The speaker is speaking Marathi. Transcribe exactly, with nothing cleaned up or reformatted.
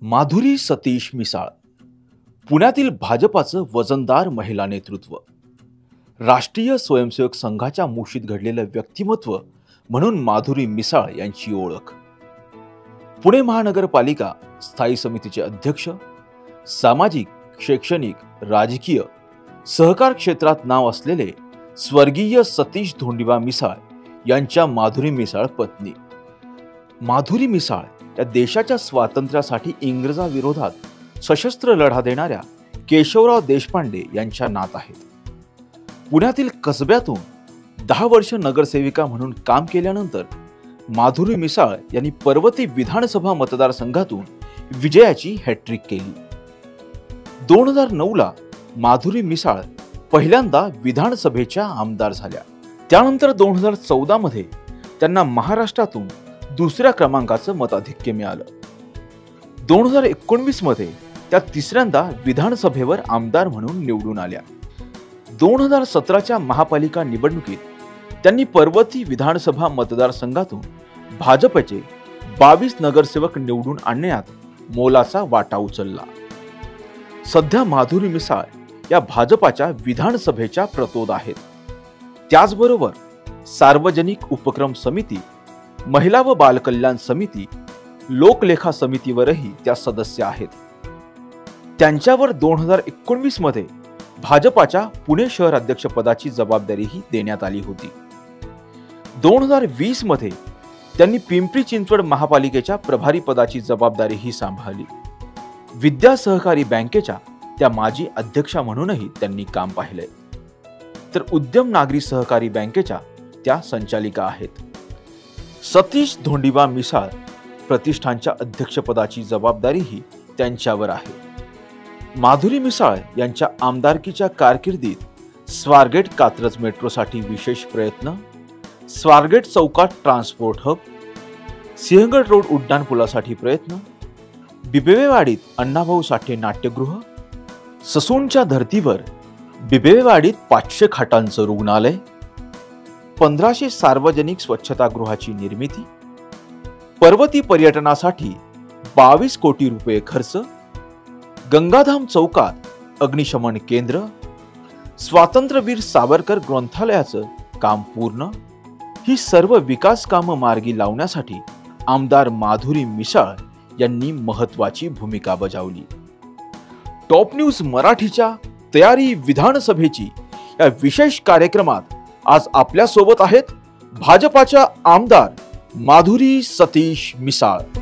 माधुरी सतीश मिसाळ पुण्यातील भाजपाचं वजनदार महिला नेतृत्व, राष्ट्रीय स्वयंसेवक संघाच्या मुशीत घडलेलं व्यक्तिमत्व म्हणून माधुरी मिसाळ यांची ओळख. पुणे महानगरपालिका स्थायी समितीचे अध्यक्ष, सामाजिक, शैक्षणिक, राजकीय, सहकार क्षेत्रात नाव असलेले स्वर्गीय सतीश धोंडिबा मिसाळ यांच्या माधुरी मिसाळ पत्नी. माधुरी मिसाळ या देशाच्या स्वातंत्र्यासाठी इंग्रजाविरोधात सशस्त्र लढा देणाऱ्या केशवराव देशपांडे यांच्या नात आहेत. पुण्यातील कसब्यातून दहा वर्ष नगरसेविका म्हणून काम केल्यानंतर माधुरी मिसाळ यांनी पर्वती विधानसभा मतदारसंघातून विजयाची हॅट्रिक केली. दोन हजार नऊ ला माधुरी मिसाळ पहिल्यांदा विधानसभेच्या आमदार झाल्या. त्यानंतर दोन हजार चौदा मध्ये त्यांना महाराष्ट्रातून दुसऱ्या क्रमांकाचं मताधिक्य मिळालं. दोन हजार एकोणवीस मध्ये त्या तिसऱ्यांदा विधानसभेवर आमदार म्हणून निवडून आल्या. दोन हजार सतराच्या महापालिका निवडणुकीत त्यांनी पर्वती विधानसभा मतदारसंघातून भाजपचे बावीस नगरसेवक निवडून आणण्यात मोलाचा वाटा उचलला. सध्या माधुरी मिसाळ या भाजपाच्या विधानसभेच्या प्रतोद आहेत. त्याचबरोबर सार्वजनिक उपक्रम समिती, महिला व बाल कल्याण समिती, लोकलेखा समितीवरही त्या सदस्य आहेत. त्यांच्यावर दोन हजार एकोणवीस मध्ये भाजपाच्या पुणे शहर अध्यक्षपदाची जबाबदारीही देण्यात आली होती. दोन हजार वीस मध्ये त्यांनी पिंपरी चिंचवड महापालिकेच्या प्रभारी पदाची जबाबदारीही सांभाळली. विद्या सहकारी बँकेच्या त्या माजी अध्यक्षा म्हणूनही त्यांनी काम पाहिलंय. तर उद्यम नागरी सहकारी बँकेच्या त्या संचालिका आहेत. सतीश धोंडिबा मिसाळ प्रतिष्ठानच्या अध्यक्षपदाची जबाबदारीही त्यांच्यावर आहे. माधुरी मिसाळ यांच्या आमदारकीच्या कारकिर्दीत स्वारगेट कात्रज मेट्रोसाठी विशेष प्रयत्न, स्वारगेट चौकात ट्रान्सपोर्ट हब, सिंहगड रोड उड्डाणपुलासाठी प्रयत्न, बिबवेवाडीत अण्णाभाऊ साठे नाट्यगृह, ससूनच्या धर्तीवर बिबवेवाडीत पाचशे खाटांचं रुग्णालय, पंधराशे सार्वजनिक स्वच्छतागृहाची निर्मिती, पर्वती पर्यटनासाठी बावीस कोटी रुपये खर्च, गंगाधाम चौकात अग्निशमन केंद्र, स्वातंत्र्यवीर सावरकर ग्रंथालयाचं काम पूर्ण, ही सर्व विकास कामं मार्गी लावण्यासाठी आमदार माधुरी मिसाळ यांनी महत्त्वाची भूमिका बजावली. टॉप न्यूज मराठीच्या तयारी विधानसभेची या विशेष कार्यक्रमात आज आपल्या सोबत आहेत भाजपाच्या आमदार माधुरी सतीश मिसाळ.